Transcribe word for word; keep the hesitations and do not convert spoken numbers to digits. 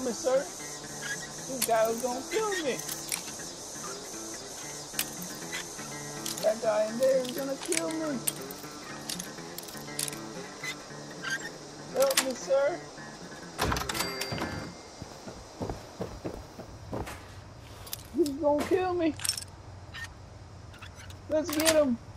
me, sir. This guy was gonna kill me. That guy in there is gonna kill me. Help me, sir. He's gonna kill me. Let's get him.